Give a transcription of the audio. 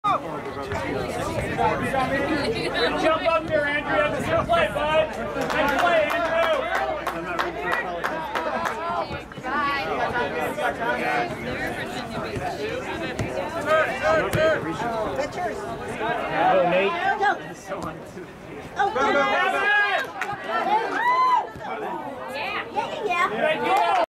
Jump up here, Andrew. That's a good play, bud. Nice play, Andrew. Go, Nate. Go. Oh,